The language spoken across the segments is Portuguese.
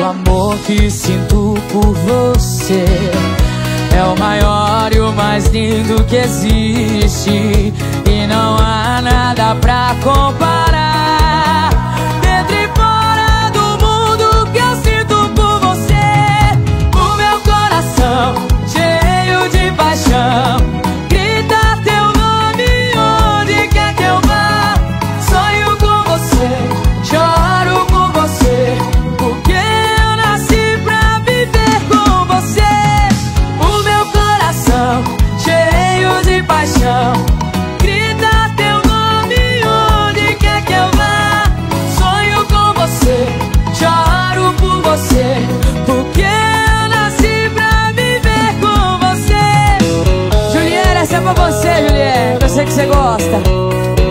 O amor que sinto por você é o maior e o mais lindo que existe, e não há nada pra comparar. Dentro e fora do mundo que eu sinto por você, o meu coração cheio de paixão grita teu nome onde quer que eu vá. Sonho com você, choro por você, porque eu nasci pra viver com você. O meu coração cheio de paixão grita teu nome onde quer que eu vá. Sonho com você, choro por você, porque eu nasci pra viver com você. Juliette, essa é pra você, Juliette, eu sei que você gosta.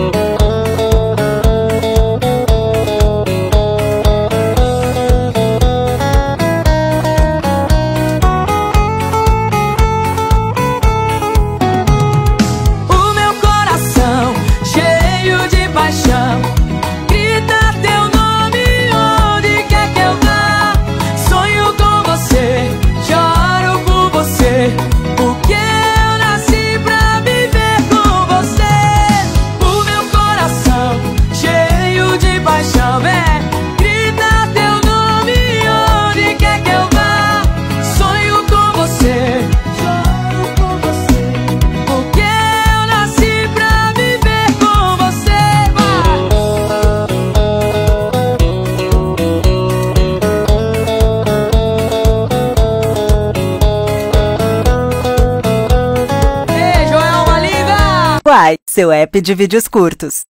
Grita teu nome onde quer que eu vá. Sonho com você, choro por você, porque eu nasci pra viver com você. O meu coração cheio de paixão, grita teu nome onde quer que eu vá. Sonho com você, choro por você, porque eu nasci pra viver com você. Uai, seu app de vídeos curtos.